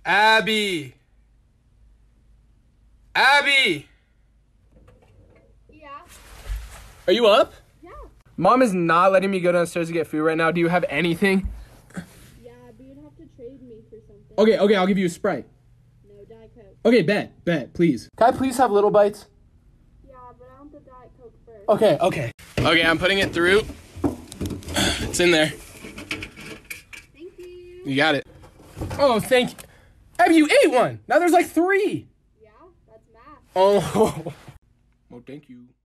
Abby! Abby! Yeah. Are you up? Yeah. Mom is not letting me go downstairs to get food right now. Do you have anything? Yeah, but you'd have to trade me for something. Okay, I'll give you a Sprite. No, Diet Coke. Okay, bet, please. Can I please have little bites? Yeah, but I want the Diet Coke first. Okay. Okay, I'm putting it through. It's in there. Thank you. You got it. Oh, thank you. Abby, you ate one. Now there's like 3. Yeah, that's math. Oh. Well, thank you.